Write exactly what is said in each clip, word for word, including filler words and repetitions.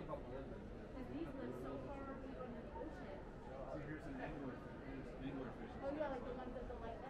Because these live so far deep in the ocean. So here's an angler, here's an angler fish. Oh yeah, like the ones that the light.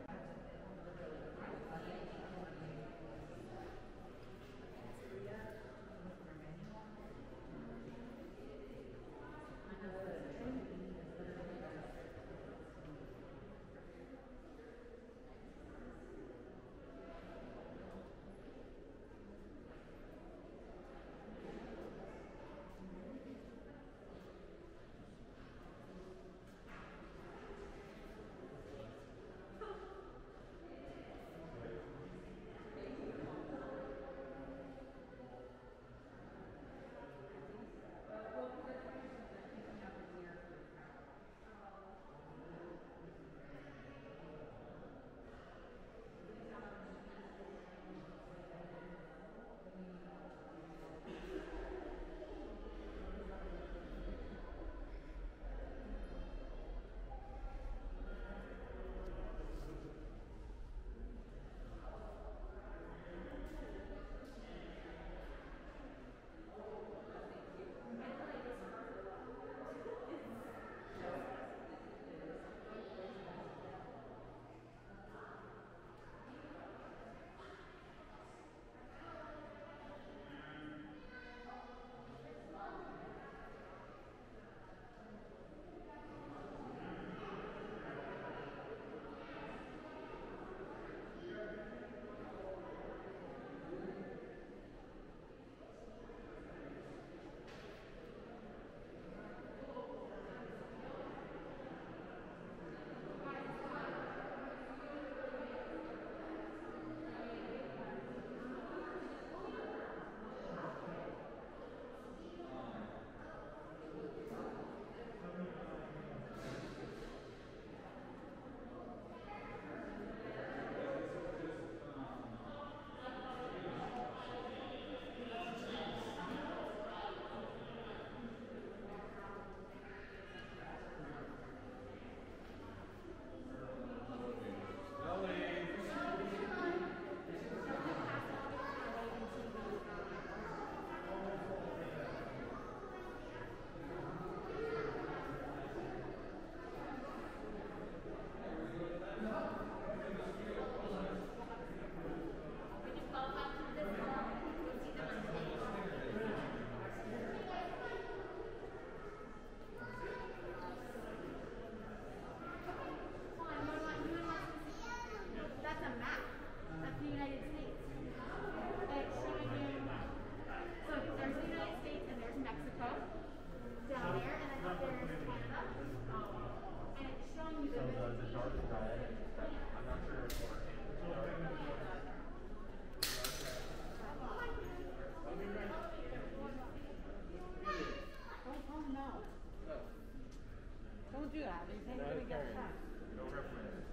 Don't do that. You can't really get shot. No reference.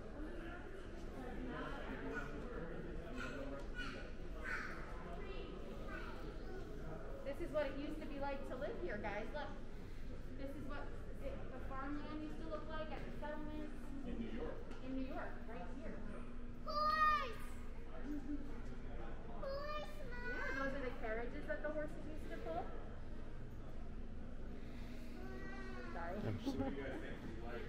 This is what it used to be like to live here, guys. Look. This is what it, the farmland used to look like at the settlements. In New York. In New York, right here. Horse! Horse, Mom! Yeah, those are the carriages that the horses used to pull. Sorry. So what do you guys think? Like,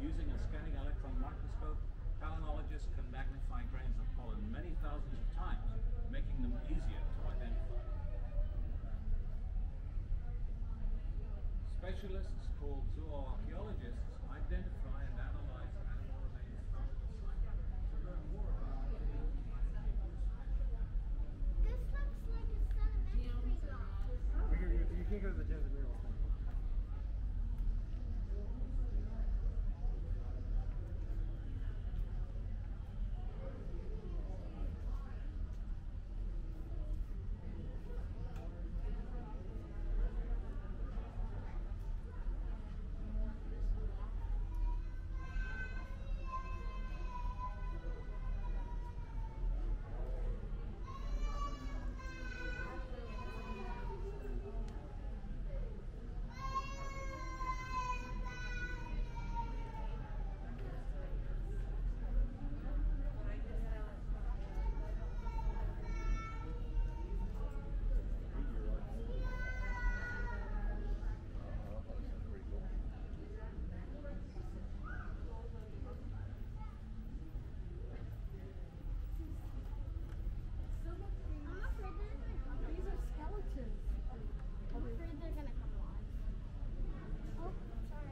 Using a scanning electron microscope, palynologists can magnify grains of pollen many thousands of times, making them easier to identify. Specialists called zooarchaeologists identify and analyze animal remains found at the site to learn more about the animals and use. This looks like a sedimentary rock. You, you, you can't go to the desert minerals thing. I'm afraid they're gonna come. These are skeletons. I'm afraid they're gonna come alive. Oh, sorry.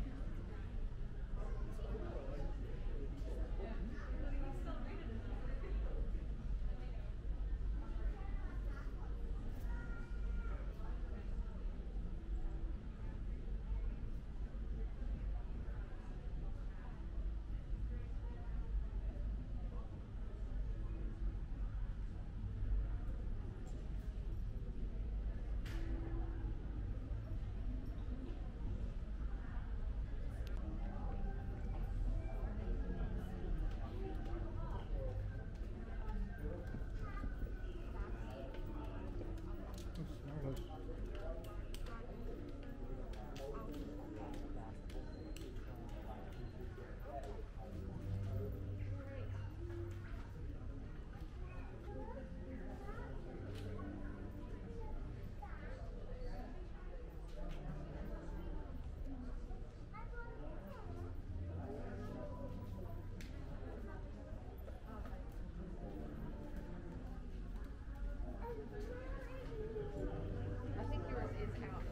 I think yours is out.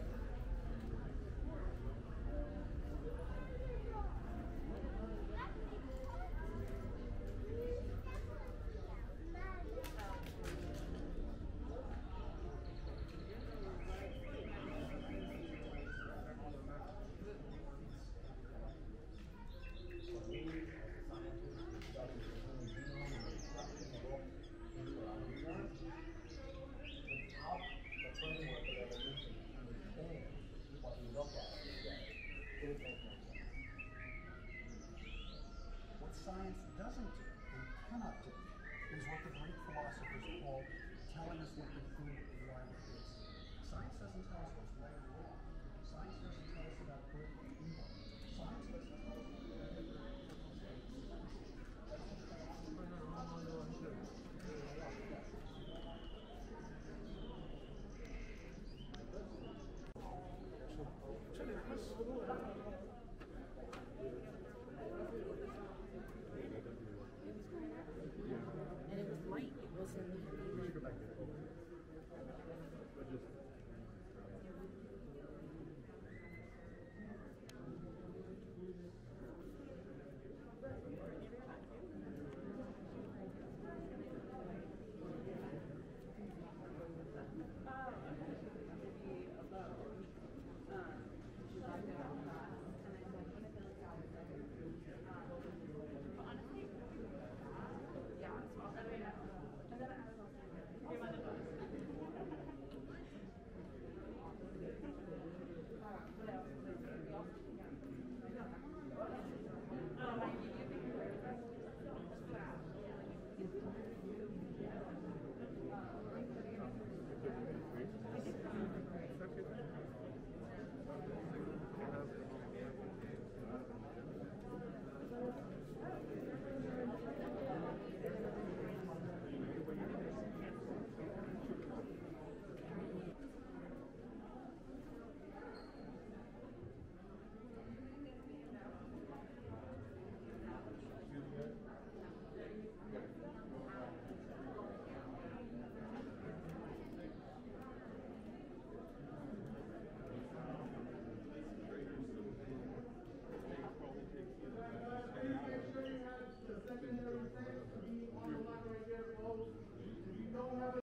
What science doesn't do and cannot do is what the Greek philosophers call telling us what the good life is. Science doesn't tell us what's right or wrong. Science doesn't tell us about good and evil. Science doesn't tell us what the And it was light. It wasn't.